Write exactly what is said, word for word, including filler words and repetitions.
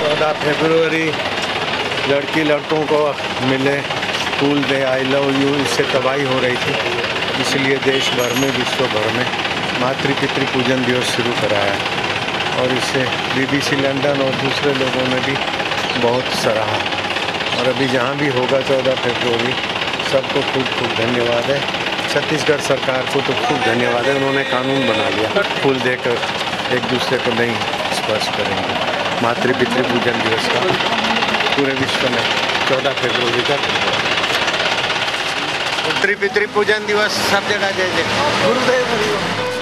चौदह फरवरी लड़की लड़कों को मिले, फूल दे, आई लव यू, इससे तबाही हो रही थी। इसलिए देश भर में, विश्व भर में मातृ पितृ पूजन दिवस शुरू कराया और इससे बीबीसी लंदन और दूसरे लोगों ने भी बहुत सराहा। और अभी जहाँ भी होगा चौदह फरवरी, सबको खूब खूब धन्यवाद है। छत्तीसगढ़ सरकार को तो खूब धन्यवाद है, उन्होंने कानून बना लिया, फूल देकर एक दूसरे को नहीं स्पर्श करेंगे। मातृ पितृ पूजन दिवस का पूरे विश्व में चौदह फरवरी तक मातृ पितृ पूजन दिवस सब जगह जय जय। गुरुदेव।